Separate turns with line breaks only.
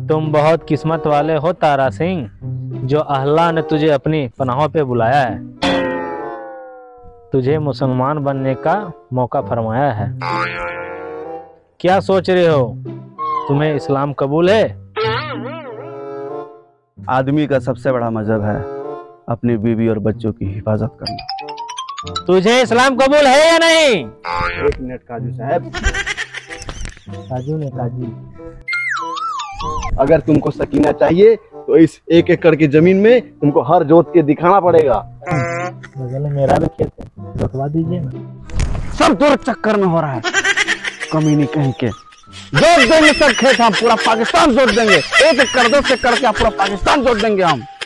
तुम बहुत किस्मत वाले हो तारा सिंह, जो अल्लाह ने तुझे अपनी पनाहों पे बुलाया है, तुझे मुसलमान बनने का मौका फरमाया है। क्या सोच रहे हो, तुम्हें इस्लाम कबूल है?
आदमी का सबसे बड़ा मजहब है अपनी बीवी और बच्चों की हिफाजत करना।
तुझे इस्लाम कबूल है या नहीं?
एक मिनट काजू साहब।
काजू ने काजू।
अगर तुमको सकीना चाहिए तो इस 1 एकड़ की जमीन में तुमको हर जोत के दिखाना पड़ेगा।
बगल में मेरा भी खेत है, जोतवा दीजिए ना।
सब तो चक्कर में हो रहा है, कमी नहीं कहीं के। जोत देंगे सब खेत, हम पूरा पाकिस्तान जोत देंगे। 1 एकड़ 2 एकड़ का पूरा पाकिस्तान जोत देंगे हम।